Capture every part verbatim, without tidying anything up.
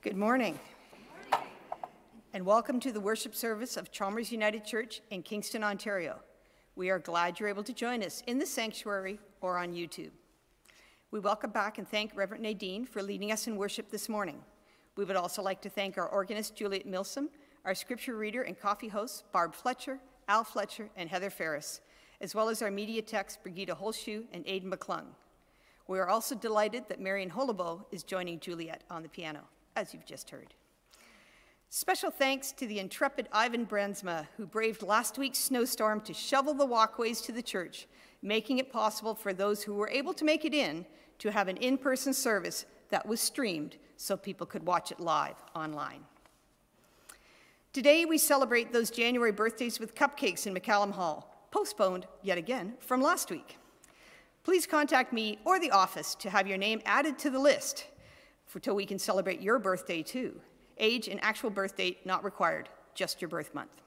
Good morning, and welcome to the worship service of Chalmers United Church in Kingston, Ontario. We are glad you're able to join us in the sanctuary or on YouTube. We welcome back and thank Reverend Nadene for leading us in worship this morning. We would also like to thank our organist, Juliet Milsom, our scripture reader and coffee hosts, Barb Fletcher, Al Fletcher, and Heather Ferris, as well as our media techs, Brigitte Holshoe and Aidan McClung. We are also delighted that Marion Holobo is joining Juliet on the piano, as you've just heard. Special thanks to the intrepid Ivan Brensma, who braved last week's snowstorm to shovel the walkways to the church, making it possible for those who were able to make it in to have an in-person service that was streamed so people could watch it live online. Today we celebrate those January birthdays with cupcakes in McCallum Hall, postponed yet again from last week. Please contact me or the office to have your name added to the list for till we can celebrate your birthday too. Age and actual birth date not required, just your birth month.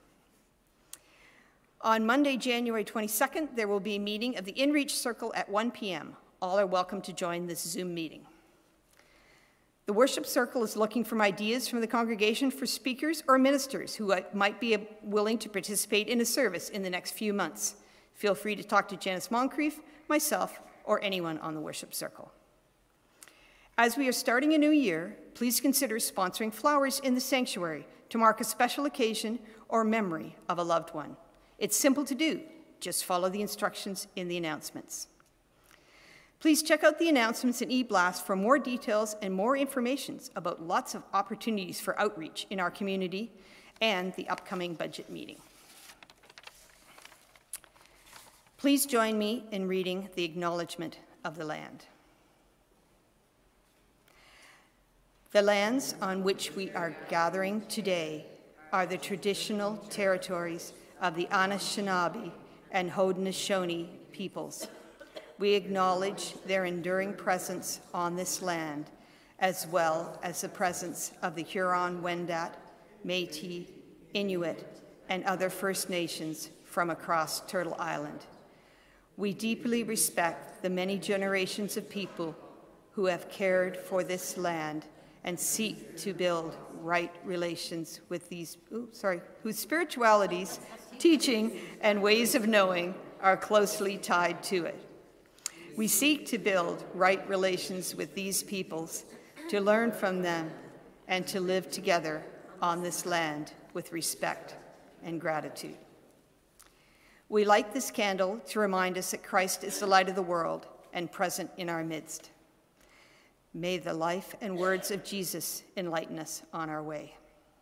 On Monday, January twenty-second, there will be a meeting of the InReach Circle at one p m All are welcome to join this Zoom meeting. The Worship Circle is looking for ideas from the congregation for speakers or ministers who might be willing to participate in a service in the next few months. Feel free to talk to Janice Moncrief, myself, or anyone on the Worship Circle. As we are starting a new year, please consider sponsoring flowers in the sanctuary to mark a special occasion or memory of a loved one. It's simple to do. Just follow the instructions in the announcements. Please check out the announcements in e-blast for more details and more information about lots of opportunities for outreach in our community and the upcoming budget meeting. Please join me in reading the acknowledgement of the land. The lands on which we are gathering today are the traditional territories of the Anishinaabe and Haudenosaunee peoples. We acknowledge their enduring presence on this land, as well as the presence of the Huron-Wendat, Métis, Inuit, and other First Nations from across Turtle Island. We deeply respect the many generations of people who have cared for this land and seek to build right relations with these, ooh, sorry, whose spiritualities, teaching, and ways of knowing are closely tied to it. We seek to build right relations with these peoples, to learn from them, and to live together on this land with respect and gratitude. We light this candle to remind us that Christ is the light of the world and present in our midst. May the life and words of Jesus enlighten us on our way.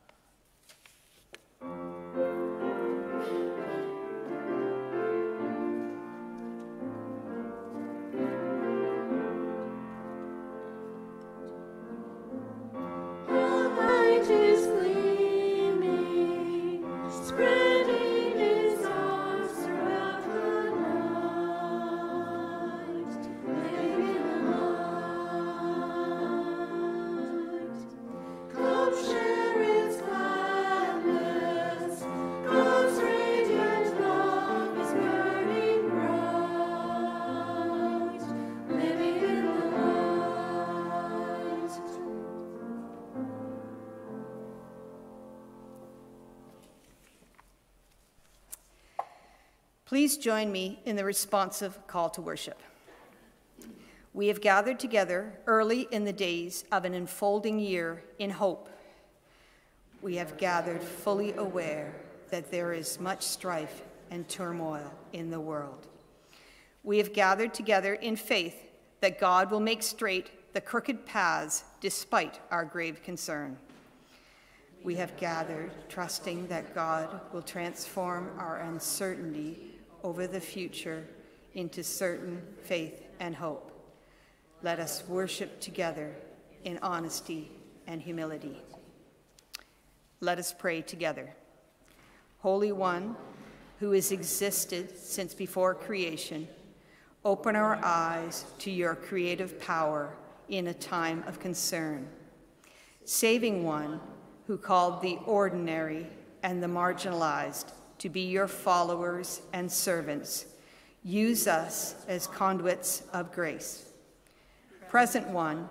Please join me in the responsive call to worship. We have gathered together early in the days of an unfolding year in hope. We have gathered fully aware that there is much strife and turmoil in the world. We have gathered together in faith that God will make straight the crooked paths despite our grave concern. We have gathered trusting that God will transform our uncertainty over the future into certain faith and hope. Let us worship together in honesty and humility. Let us pray together. Holy One, who has existed since before creation, open our eyes to your creative power in a time of concern. Saving One, who called the ordinary and the marginalized to be your followers and servants, use us as conduits of grace. Present One,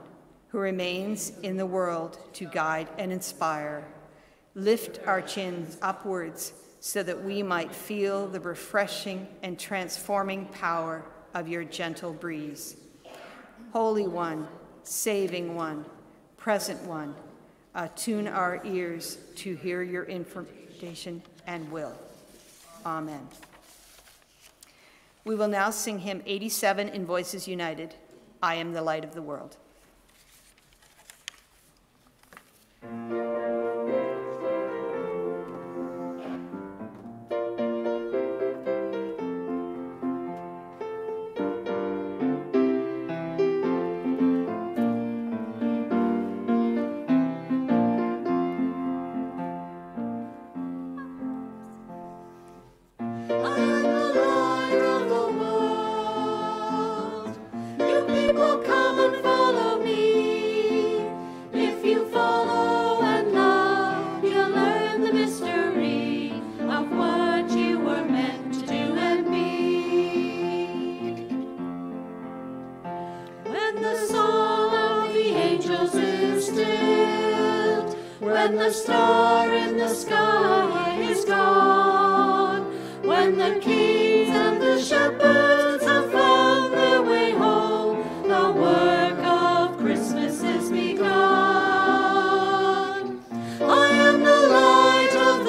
who remains in the world to guide and inspire. Lift our chins upwards so that we might feel the refreshing and transforming power of your gentle breeze. Holy One, saving One, present One, attune our ears to hear your information and will. Amen. We will now sing hymn eighty-seven in Voices United, I Am the Light of the World. When the star in the sky is gone, when the kings and the shepherds have found their way home, the work of Christmas is begun. I am the light of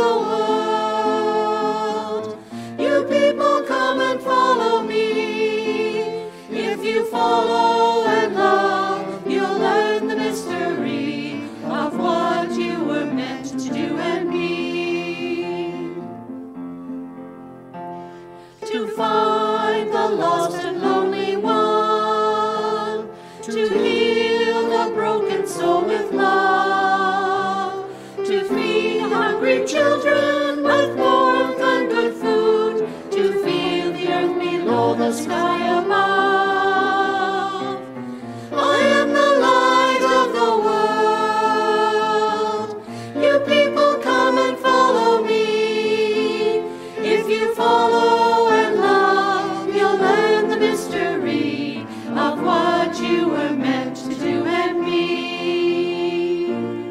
the world. You people come and follow me. If you follow and love, you'll learn the mystery of what you were meant to do and be. To find the lost and lonely one, to heal the broken soul with love, to feed hungry children with warmth and good food, to feel the earth below the sky above. I am the light of the world. You people come and follow me. If you follow and love, you'll learn the mystery of what you were meant to do and be.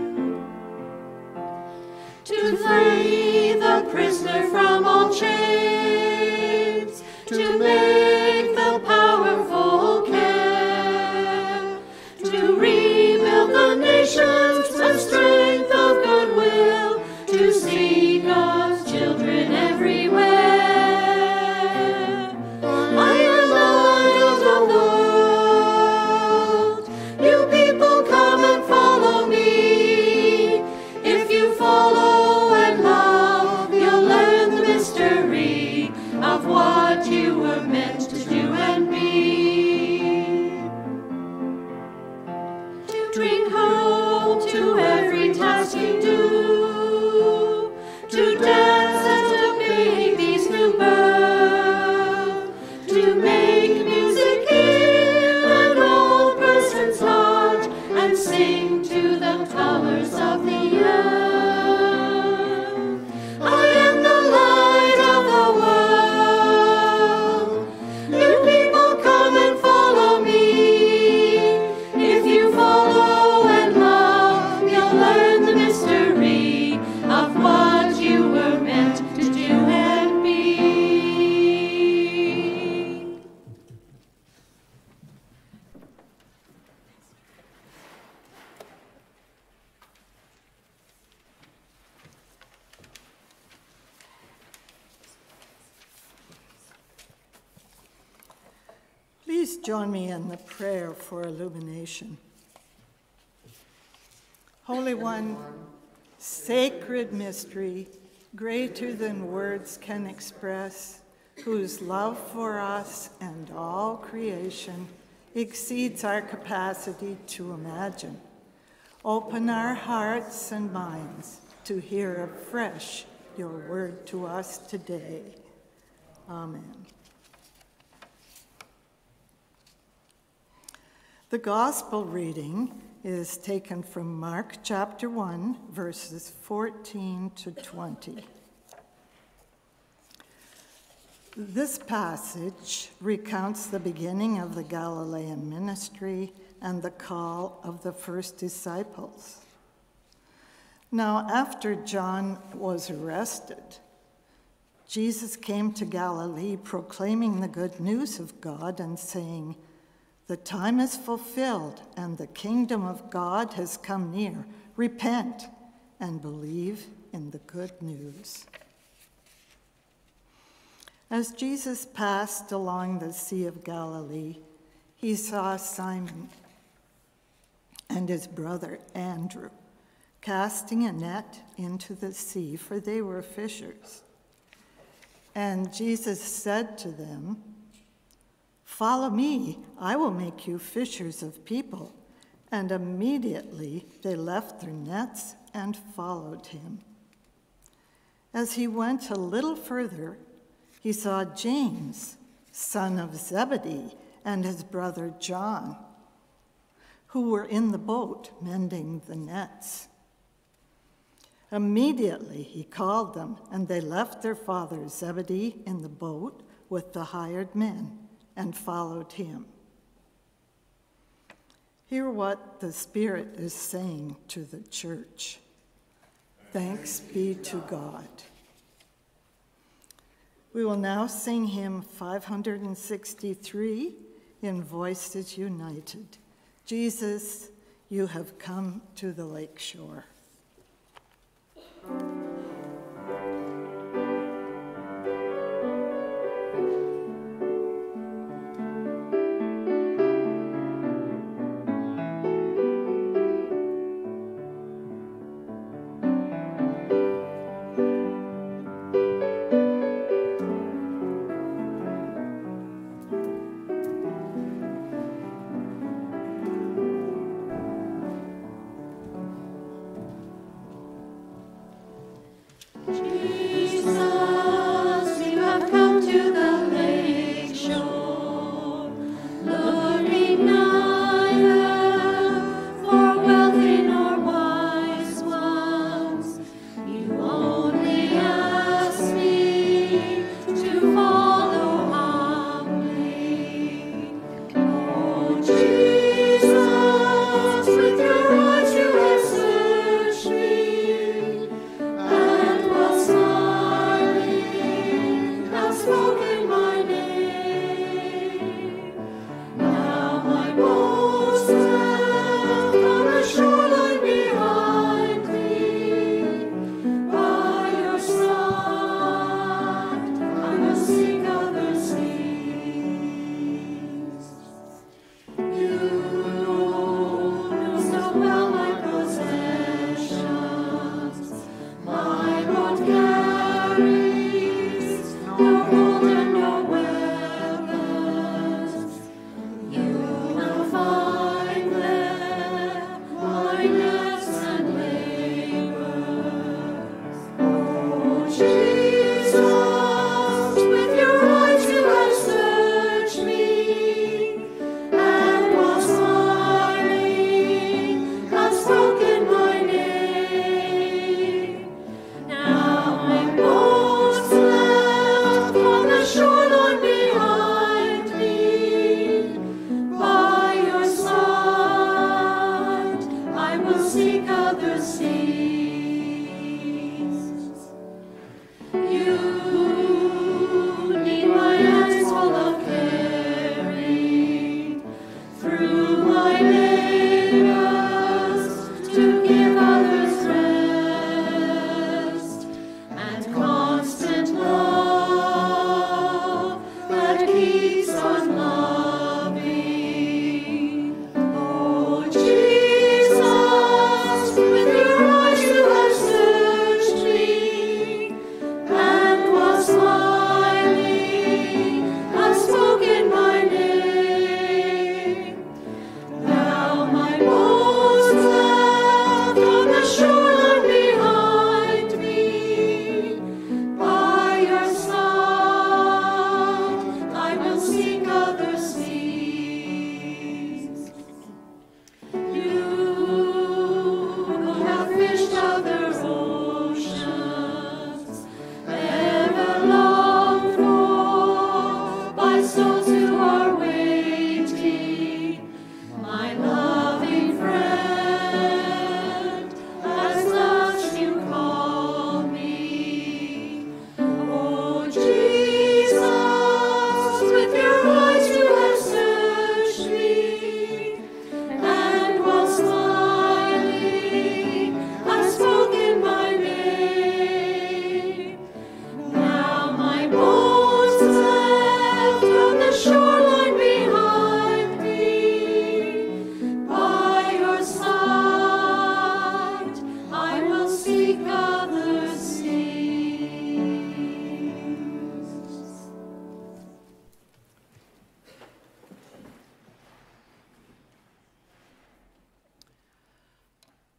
To free the prisoner from all chains, to make the powerful care, to rebuild the nations with strength of goodwill, to see God's children everywhere. I am the light of the world. You people come and follow me. If you follow and love, you'll learn the mystery of what you were meant to do and be. To bring hope to every task you do, to dance at a baby's new birth, to make music in an old person's heart, and sing to the colors of the earth. I am the light of the world. You people come and follow me. If you follow and love, you'll learn the mystery of what you were meant to do and be. Please join me in the prayer for illumination. Holy One, sacred mystery, greater than words can express, whose love for us and all creation exceeds our capacity to imagine. Open our hearts and minds to hear afresh your word to us today. Amen. The gospel reading is taken from Mark chapter one, verses fourteen to twenty. This passage recounts the beginning of the Galilean ministry and the call of the first disciples. Now, after John was arrested, Jesus came to Galilee proclaiming the good news of God and saying, "The time is fulfilled and the kingdom of God has come near. Repent and believe in the good news." As Jesus passed along the Sea of Galilee, he saw Simon and his brother Andrew casting a net into the sea, for they were fishers. And Jesus said to them, "Follow me, I will make you fishers of people." And immediately they left their nets and followed him. As he went a little further, he saw James, son of Zebedee, and his brother John, who were in the boat mending the nets. Immediately he called them, and they left their father Zebedee in the boat with the hired men and followed him. Hear what the Spirit is saying to the church. Thanks be to God. We will now sing hymn five hundred sixty-three in Voices United. Jesus, you have come to the lakeshore.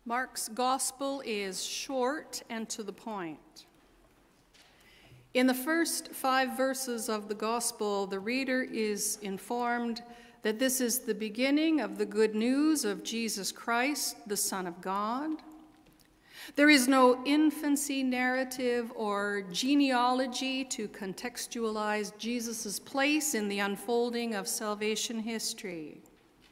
Mark's gospel is short and to the point. In the first five verses of the gospel, the reader is informed that this is the beginning of the good news of Jesus Christ, the Son of God. There is no infancy narrative or genealogy to contextualize Jesus' place in the unfolding of salvation history.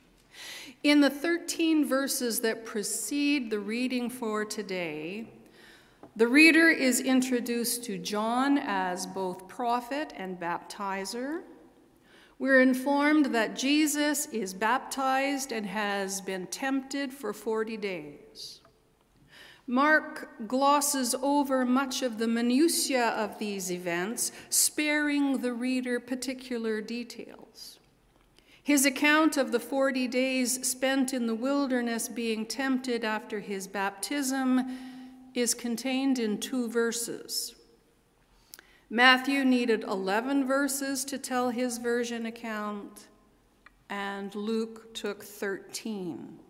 In the thirteen verses that precede the reading for today, the reader is introduced to John as both prophet and baptizer. We're informed that Jesus is baptized and has been tempted for forty days. Mark glosses over much of the minutiae of these events, sparing the reader particular details. His account of the forty days spent in the wilderness being tempted after his baptism is contained in two verses. Matthew needed eleven verses to tell his version account, and Luke took thirteen.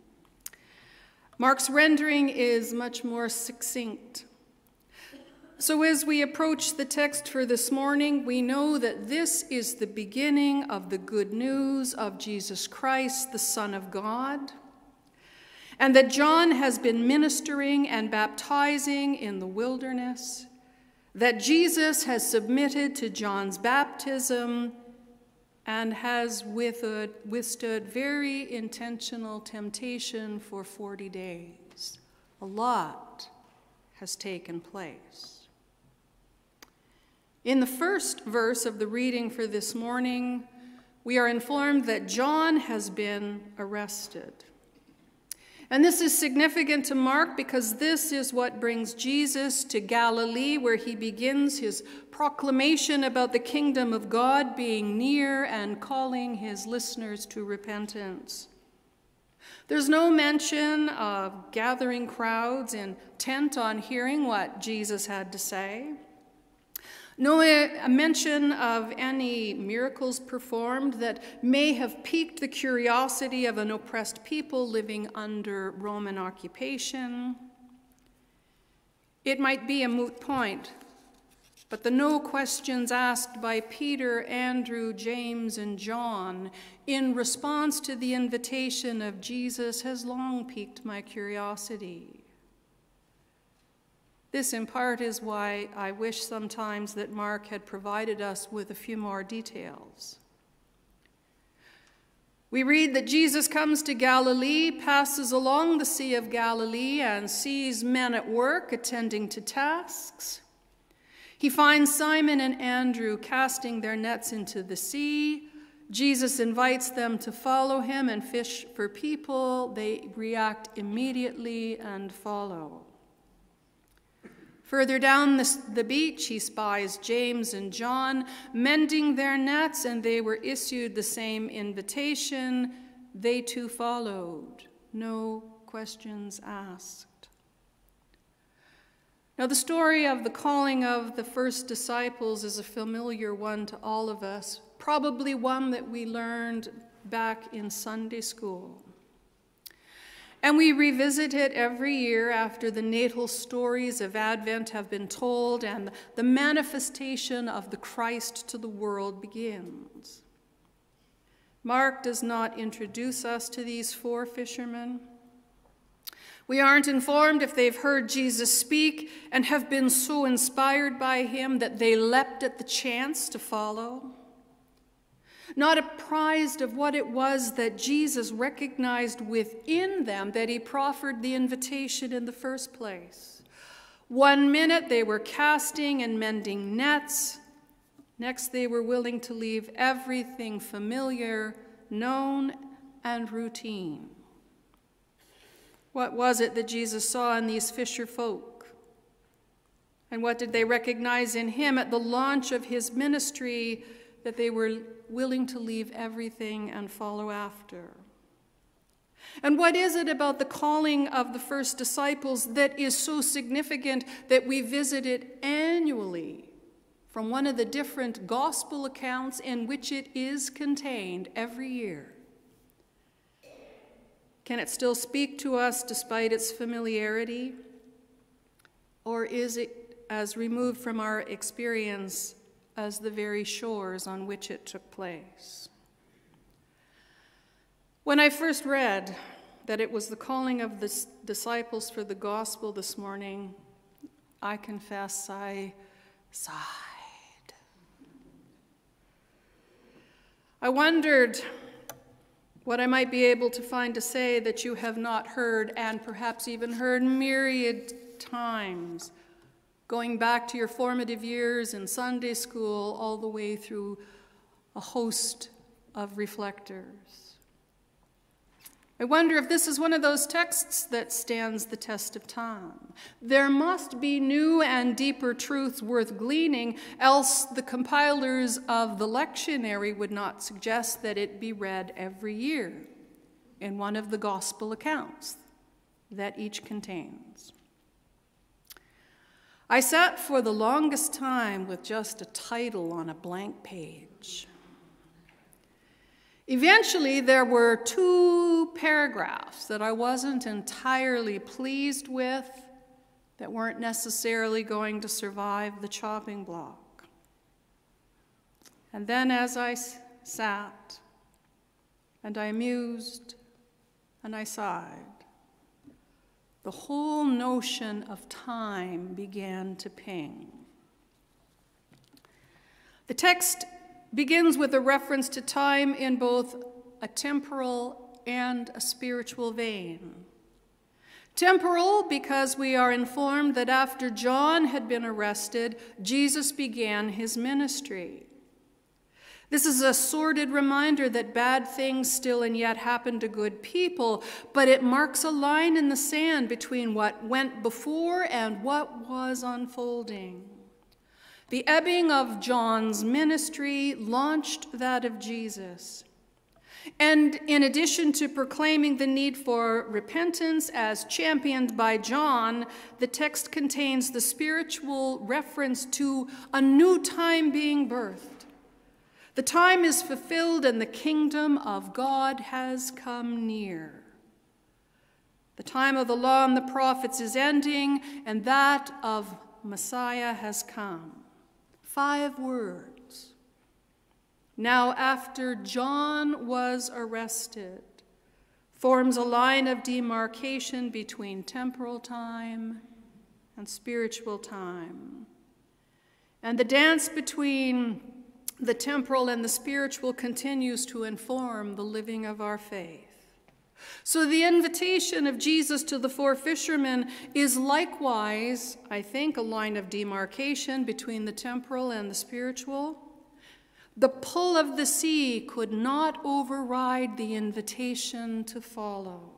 Mark's rendering is much more succinct. So as we approach the text for this morning, we know that this is the beginning of the good news of Jesus Christ, the Son of God, and that John has been ministering and baptizing in the wilderness, that Jesus has submitted to John's baptism and has withstood very intentional temptation for forty days. A lot has taken place. In the first verse of the reading for this morning, we are informed that John has been arrested. And this is significant to Mark because this is what brings Jesus to Galilee, where he begins his proclamation about the kingdom of God being near and calling his listeners to repentance. There's no mention of gathering crowds intent on hearing what Jesus had to say. No mention of any miracles performed that may have piqued the curiosity of an oppressed people living under Roman occupation. It might be a moot point, but the no questions asked by Peter, Andrew, James, and John in response to the invitation of Jesus has long piqued my curiosity. This, in part, is why I wish sometimes that Mark had provided us with a few more details. We read that Jesus comes to Galilee, passes along the Sea of Galilee, and sees men at work attending to tasks. He finds Simon and Andrew casting their nets into the sea. Jesus invites them to follow him and fish for people. They react immediately and follow. Further down the, the beach, he spies James and John mending their nets, and they were issued the same invitation. They too followed. No questions asked. Now, the story of the calling of the first disciples is a familiar one to all of us, probably one that we learned back in Sunday school. And we revisit it every year after the natal stories of Advent have been told and the manifestation of the Christ to the world begins. Mark does not introduce us to these four fishermen. We aren't informed if they've heard Jesus speak and have been so inspired by him that they leapt at the chance to follow. Not apprised of what it was that Jesus recognized within them that he proffered the invitation in the first place. One minute they were casting and mending nets. Next they were willing to leave everything familiar, known, and routine. What was it that Jesus saw in these fisher folk? And what did they recognize in him at the launch of his ministry that they were willing to leave everything and follow after? And what is it about the calling of the first disciples that is so significant that we visit it annually from one of the different gospel accounts in which it is contained every year? Can it still speak to us despite its familiarity? Or is it as removed from our experience as the very shores on which it took place? When I first read that it was the calling of the disciples for the gospel this morning, I confess I sighed. I wondered what I might be able to find to say that you have not heard, and perhaps even heard myriad times, going back to your formative years in Sunday school all the way through a host of reflectors. I wonder if this is one of those texts that stands the test of time. There must be new and deeper truths worth gleaning, else the compilers of the lectionary would not suggest that it be read every year in one of the gospel accounts that each contains. I sat for the longest time with just a title on a blank page. Eventually, there were two paragraphs that I wasn't entirely pleased with, that weren't necessarily going to survive the chopping block. And then as I sat, and I mused, and I sighed, the whole notion of time began to ping. The text begins with a reference to time in both a temporal and a spiritual vein. Temporal, because we are informed that after John had been arrested, Jesus began his ministry. This is a sordid reminder that bad things still and yet happen to good people, but it marks a line in the sand between what went before and what was unfolding. The ebbing of John's ministry launched that of Jesus. And in addition to proclaiming the need for repentance as championed by John, the text contains the spiritual reference to a new time being birthed. The time is fulfilled and the kingdom of God has come near. The time of the law and the prophets is ending, and that of Messiah has come. Five words. Now, after John was arrested, forms a line of demarcation between temporal time and spiritual time. And the dance between the temporal and the spiritual continues to inform the living of our faith. So the invitation of Jesus to the four fishermen is likewise, I think, a line of demarcation between the temporal and the spiritual. The pull of the sea could not override the invitation to follow.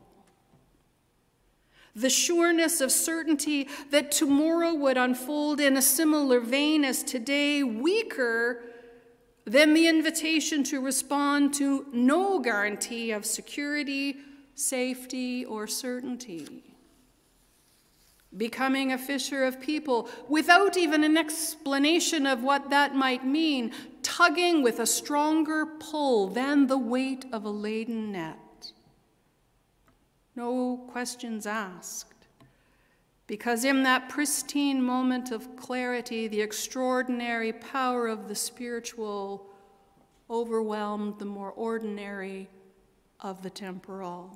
The sureness of certainty that tomorrow would unfold in a similar vein as today, weaker than the invitation to respond to no guarantee of security, safety, or certainty. Becoming a fisher of people without even an explanation of what that might mean, tugging with a stronger pull than the weight of a laden net. No questions asked, because in that pristine moment of clarity, the extraordinary power of the spiritual overwhelmed the more ordinary of the temporal.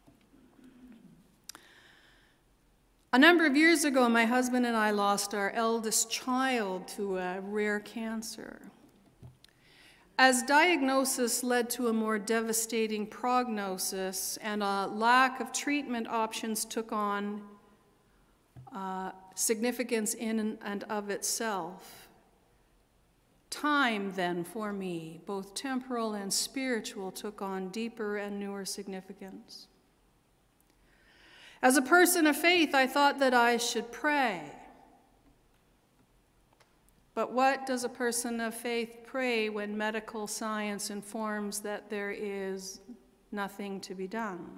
A number of years ago, my husband and I lost our eldest child to a rare cancer. As diagnosis led to a more devastating prognosis and a lack of treatment options took on uh, significance in and of itself, time then for me, both temporal and spiritual, took on deeper and newer significance. As a person of faith, I thought that I should pray. But what does a person of faith pray when medical science informs that there is nothing to be done?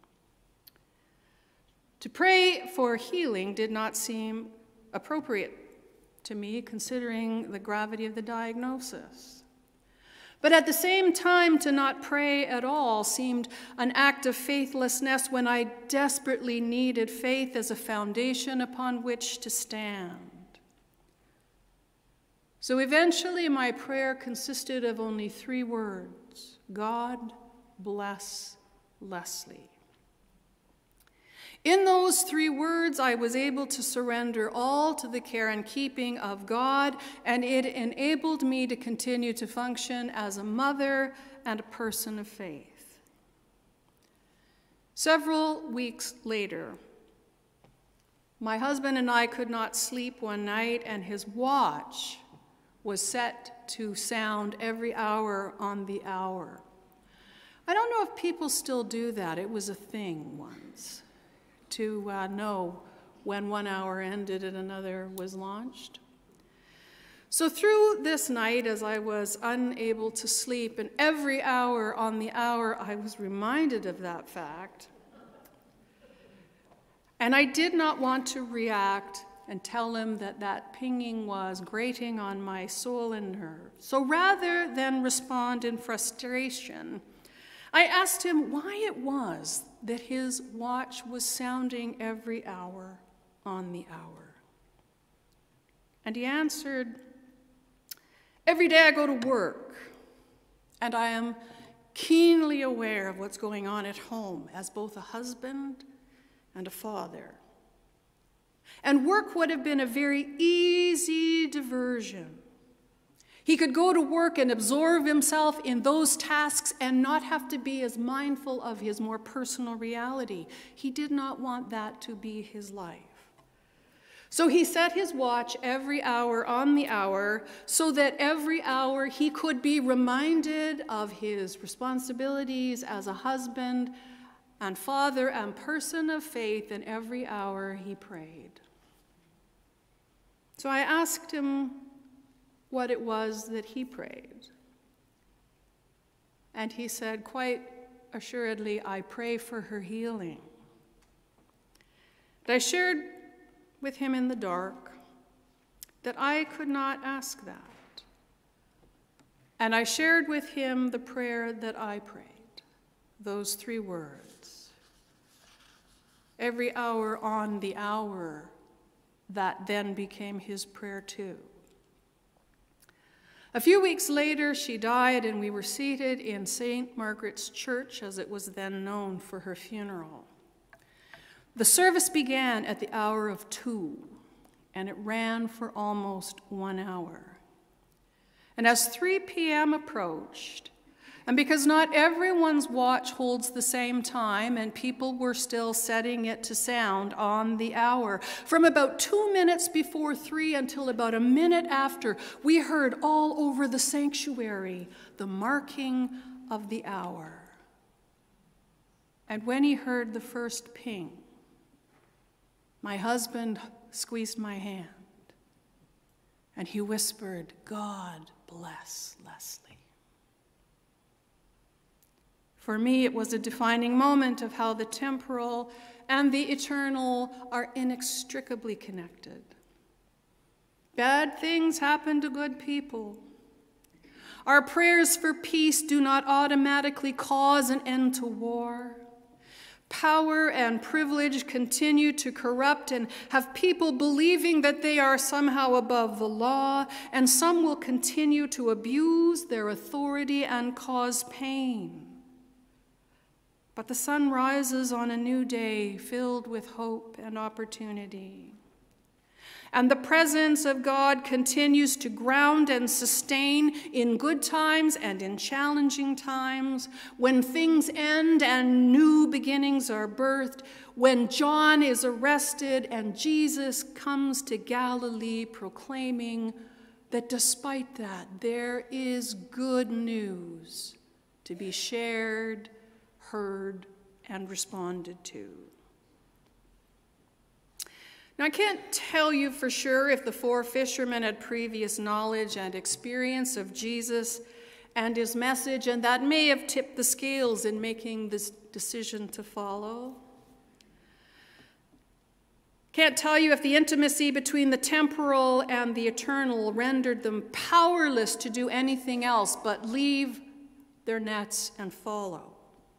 To pray for healing did not seem appropriate to me, considering the gravity of the diagnosis. But at the same time, to not pray at all seemed an act of faithlessness when I desperately needed faith as a foundation upon which to stand. So eventually, my prayer consisted of only three words: God bless Leslie. In those three words, I was able to surrender all to the care and keeping of God, and it enabled me to continue to function as a mother and a person of faith. Several weeks later, my husband and I could not sleep one night, and his watch was set to sound every hour on the hour. I don't know if people still do that. It was a thing once, to uh, know when one hour ended and another was launched. So through this night, as I was unable to sleep, and every hour on the hour, I was reminded of that fact. And I did not want to react and tell him that that pinging was grating on my soul and nerves. So rather than respond in frustration, I asked him why it was that his watch was sounding every hour on the hour. And he answered, "Every day I go to work, and I am keenly aware of what's going on at home as both a husband and a father. And work would have been a very easy diversion. He could go to work and absorb himself in those tasks and not have to be as mindful of his more personal reality. He did not want that to be his life. So he set his watch every hour on the hour so that every hour he could be reminded of his responsibilities as a husband and father and person of faith, and every hour he prayed." So I asked him what it was that he prayed. And he said, quite assuredly, "I pray for her healing." And I shared with him in the dark that I could not ask that. And I shared with him the prayer that I prayed, those three words. Every hour on the hour, that then became his prayer too. A few weeks later, she died, and we were seated in Saint Margaret's Church, as it was then known, for her funeral. The service began at the hour of two, and it ran for almost one hour. And as three p m approached, and because not everyone's watch holds the same time, and people were still setting it to sound on the hour, from about two minutes before three until about a minute after, we heard all over the sanctuary the marking of the hour. And when he heard the first ping, my husband squeezed my hand, and he whispered, "God bless Leslie." For me, it was a defining moment of how the temporal and the eternal are inextricably connected. Bad things happen to good people. Our prayers for peace do not automatically cause an end to war. Power and privilege continue to corrupt and have people believing that they are somehow above the law, and some will continue to abuse their authority and cause pain. But the sun rises on a new day filled with hope and opportunity. And the presence of God continues to ground and sustain in good times and in challenging times, when things end and new beginnings are birthed, when John is arrested and Jesus comes to Galilee proclaiming that despite that, there is good news to be shared, heard, and responded to. Now, I can't tell you for sure if the four fishermen had previous knowledge and experience of Jesus and his message, and that may have tipped the scales in making this decision to follow. Can't tell you if the intimacy between the temporal and the eternal rendered them powerless to do anything else but leave their nets and follow.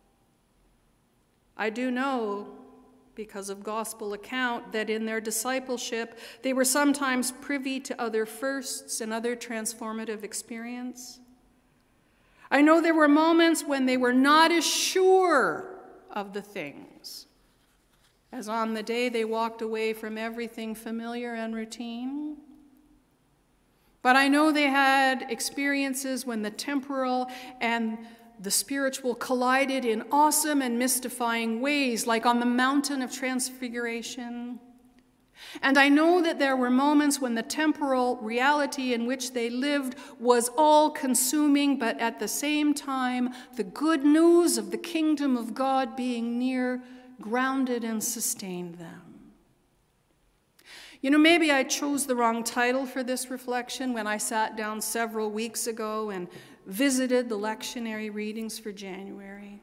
I do know, because of gospel account, that in their discipleship they were sometimes privy to other firsts and other transformative experience. I know there were moments when they were not as sure of the things as on the day they walked away from everything familiar and routine. But I know they had experiences when the temporal and the spiritual collided in awesome and mystifying ways, like on the mountain of transfiguration. And I know that there were moments when the temporal reality in which they lived was all-consuming, but at the same time, the good news of the kingdom of God being near grounded and sustained them. You know, maybe I chose the wrong title for this reflection when I sat down several weeks ago and visited the lectionary readings for January.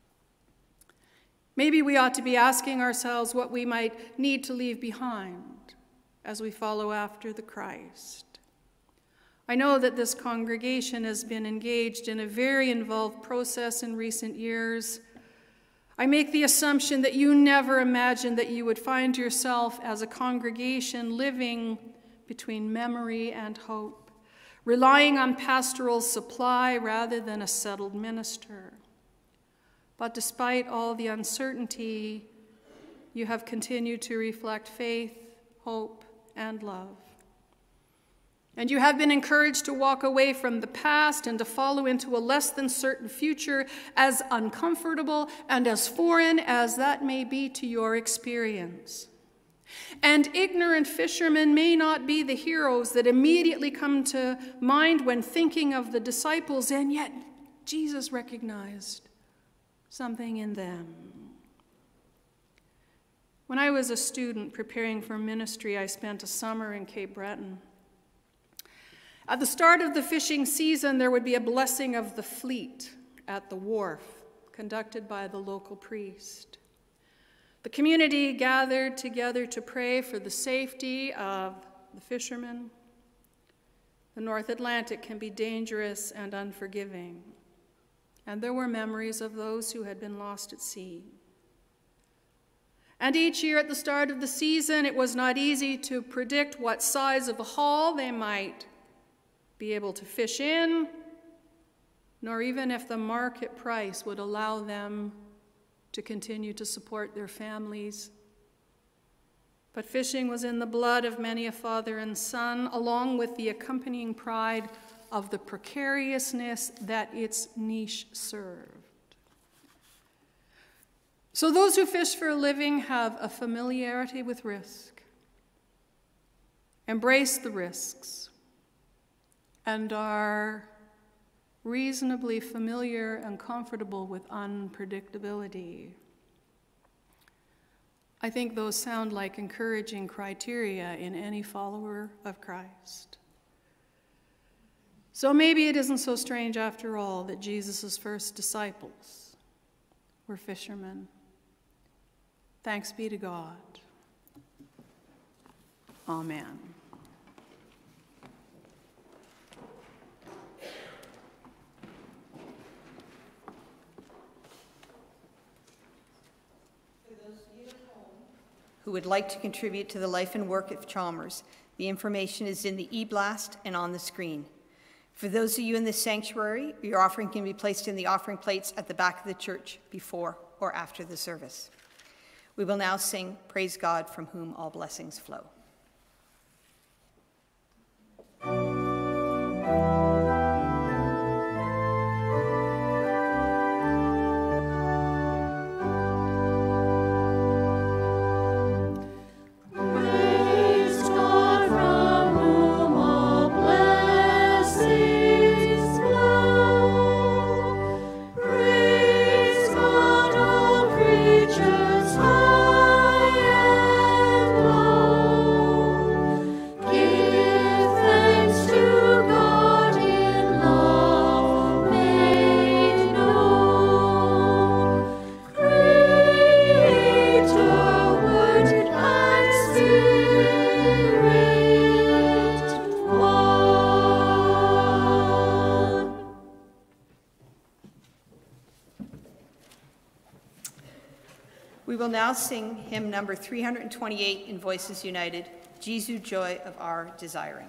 Maybe we ought to be asking ourselves what we might need to leave behind as we follow after the Christ. I know that this congregation has been engaged in a very involved process in recent years. I make the assumption that you never imagined that you would find yourself as a congregation living between memory and hope, relying on pastoral supply rather than a settled minister. But despite all the uncertainty, you have continued to reflect faith, hope, and love. And you have been encouraged to walk away from the past and to follow into a less than certain future, as uncomfortable and as foreign as that may be to your experience. And ignorant fishermen may not be the heroes that immediately come to mind when thinking of the disciples, and yet Jesus recognized something in them. When I was a student preparing for ministry, I spent a summer in Cape Breton. At the start of the fishing season, there would be a blessing of the fleet at the wharf, conducted by the local priest. The community gathered together to pray for the safety of the fishermen. The North Atlantic can be dangerous and unforgiving, and there were memories of those who had been lost at sea. And each year at the start of the season, it was not easy to predict what size of a haul they might be able to fish in, nor even if the market price would allow them to continue to support their families. But fishing was in the blood of many a father and son, along with the accompanying pride of the precariousness that its niche served. So those who fish for a living have a familiarity with risk, embrace the risks, and are reasonably familiar and comfortable with unpredictability. I think those sound like encouraging criteria in any follower of Christ. So maybe it isn't so strange after all that Jesus' first disciples were fishermen. Thanks be to God. Amen. Who would like to contribute to the life and work of Chalmers, the information is in the e-blast and on the screen. For those of you in the sanctuary, your offering can be placed in the offering plates at the back of the church before or after the service. We will now sing Praise God, from whom all blessings flow. Give thanks to God. We will now sing hymn number three hundred twenty-eight in Voices United, Jesu, Joy of Our Desiring.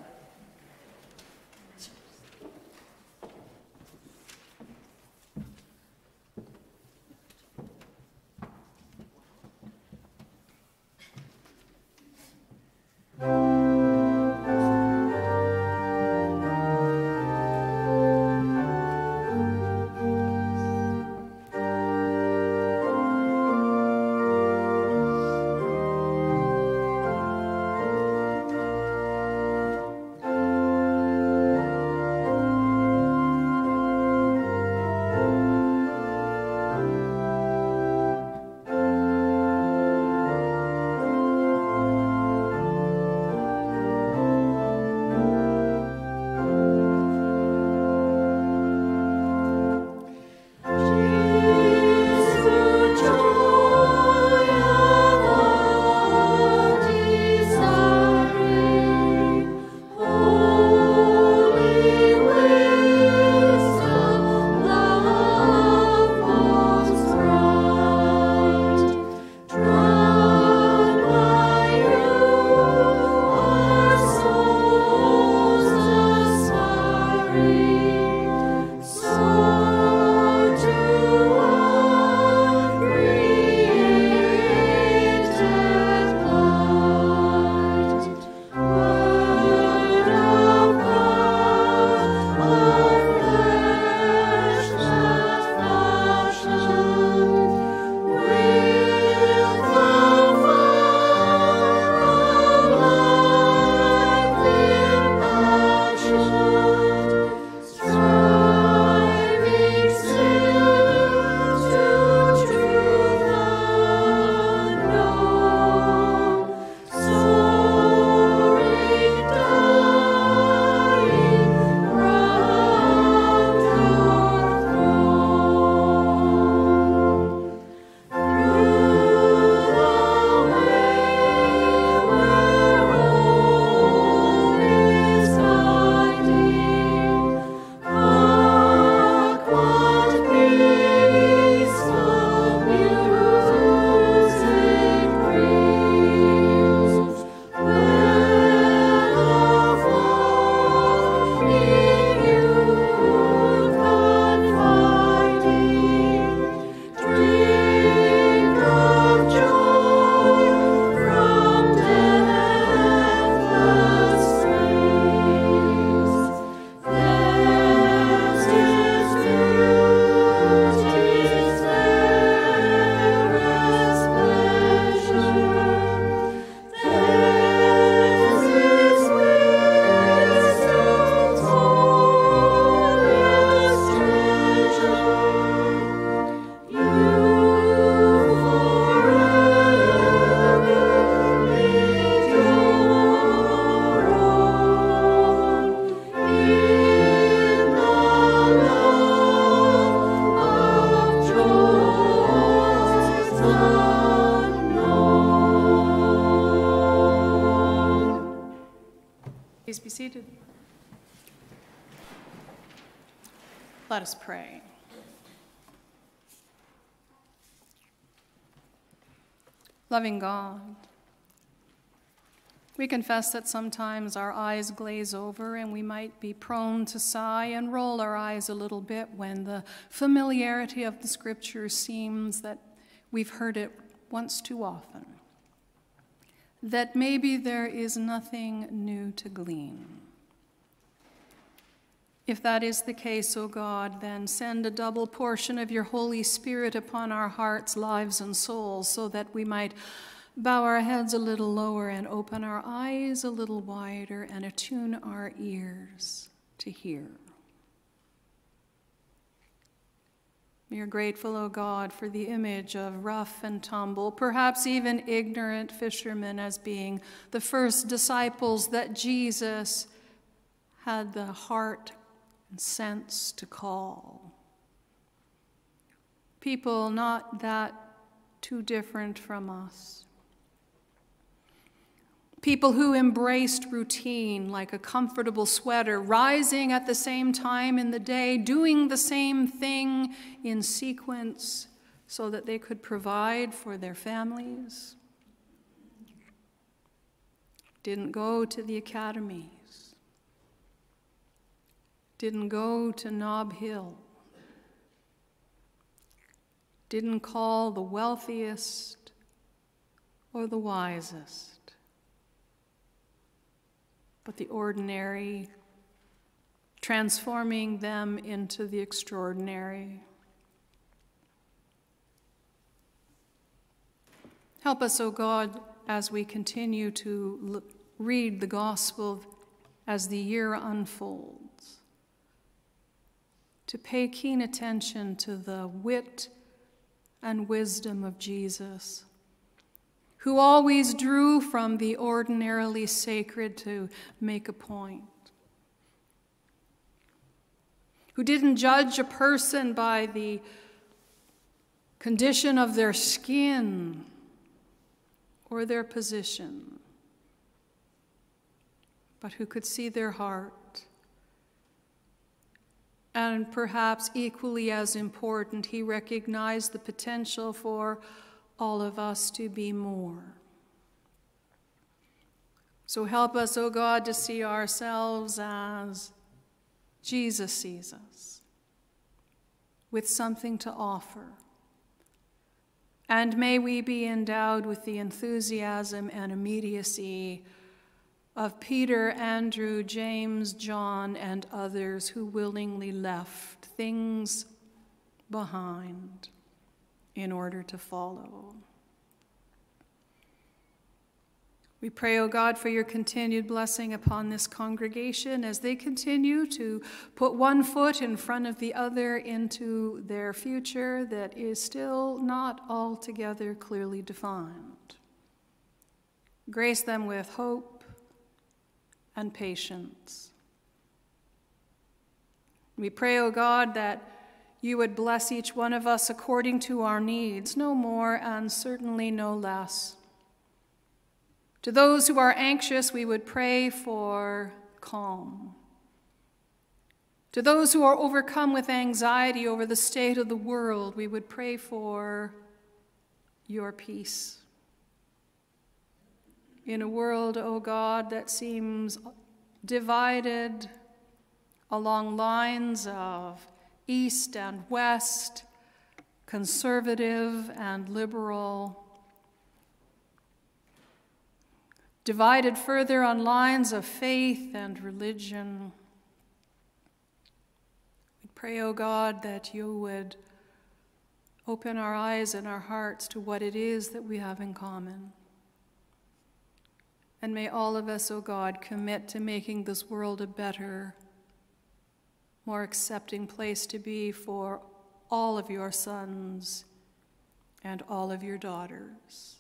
Please be seated. Let us pray. Loving God, we confess that sometimes our eyes glaze over and we might be prone to sigh and roll our eyes a little bit when the familiarity of the scripture seems that we've heard it once too often. That maybe there is nothing new to glean. If that is the case, O God, then send a double portion of your Holy Spirit upon our hearts, lives, and souls, so that we might bow our heads a little lower and open our eyes a little wider and attune our ears to hear. We are grateful, O God, for the image of rough and tumble, perhaps even ignorant fishermen as being the first disciples that Jesus had the heart and sense to call. People not that too different from us. People who embraced routine like a comfortable sweater, rising at the same time in the day, doing the same thing in sequence, so that they could provide for their families, didn't go to the academies, didn't go to Nob Hill, didn't call the wealthiest or the wisest, but the ordinary, transforming them into the extraordinary. Help us, O God, as we continue to l- read the gospel as the year unfolds, to pay keen attention to the wit and wisdom of Jesus, who always drew from the ordinarily sacred to make a point, who didn't judge a person by the condition of their skin or their position, but who could see their heart. And perhaps equally as important, he recognized the potential for all of us to be more. So help us, O God, to see ourselves as Jesus sees us, with something to offer. And may we be endowed with the enthusiasm and immediacy of Peter, Andrew, James, John, and others who willingly left things behind in order to follow. We pray, O God, for your continued blessing upon this congregation as they continue to put one foot in front of the other into their future that is still not altogether clearly defined. Grace them with hope and patience. We pray, O God, that you would bless each one of us according to our needs, no more and certainly no less. To those who are anxious, we would pray for calm. To those who are overcome with anxiety over the state of the world, we would pray for your peace. In a world, O God, that seems divided along lines of east and west, conservative and liberal, divided further on lines of faith and religion. We pray, O God, that you would open our eyes and our hearts to what it is that we have in common. And may all of us, O God, commit to making this world a better, more accepting place to be for all of your sons and all of your daughters.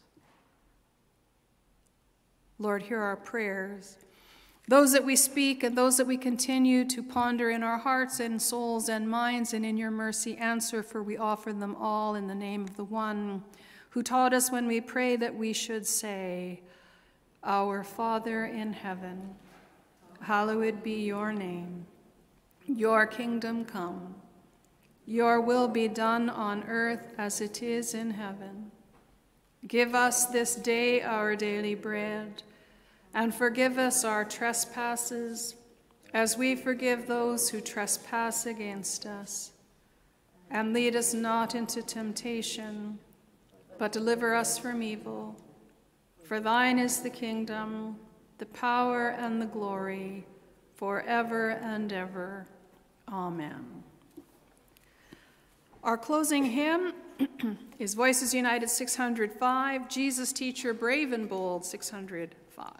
Lord, hear our prayers, those that we speak and those that we continue to ponder in our hearts and souls and minds, and in your mercy answer, for we offer them all in the name of the one who taught us when we pray that we should say, Our Father in heaven, hallowed be your name. Your kingdom come. Your will be done on earth as it is in heaven. Give us this day our daily bread, and forgive us our trespasses, as we forgive those who trespass against us. And lead us not into temptation, but deliver us from evil. For thine is the kingdom, the power, and the glory, forever and ever. Amen. Our closing hymn is Voices United six hundred five, Jesus Teacher Brave and Bold six hundred five.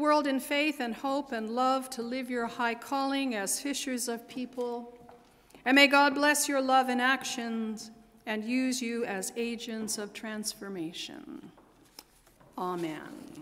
world in faith and hope and love to live your high calling as fishers of people. And may God bless your love and actions and use you as agents of transformation. Amen.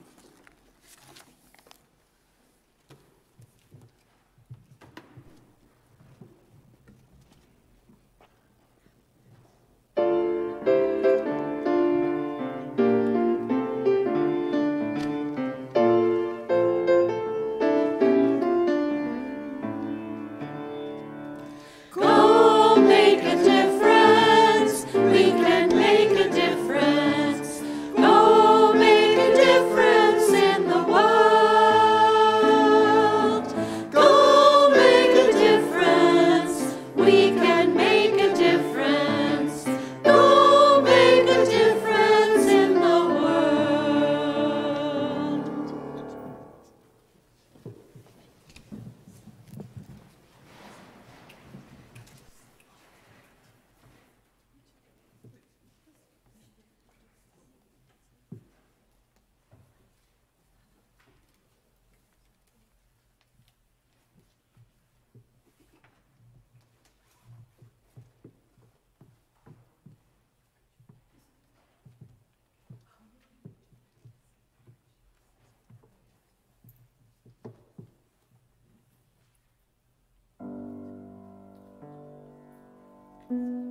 Thank you.